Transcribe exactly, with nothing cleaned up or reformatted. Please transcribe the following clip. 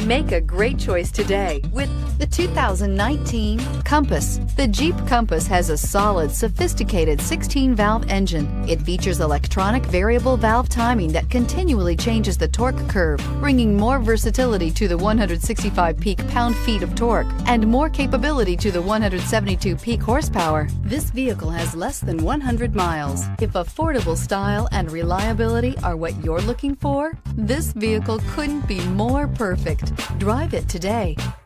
Make a great choice today with the two thousand nineteen Compass. The Jeep Compass has a solid, sophisticated sixteen valve engine. It features electronic variable valve timing that continually changes the torque curve, bringing more versatility to the one hundred sixty-five peak pound-feet of torque and more capability to the one hundred seventy-two peak horsepower. This vehicle has less than one hundred miles. If affordable style and reliability are what you're looking for, this vehicle couldn't be more perfect. Drive it today.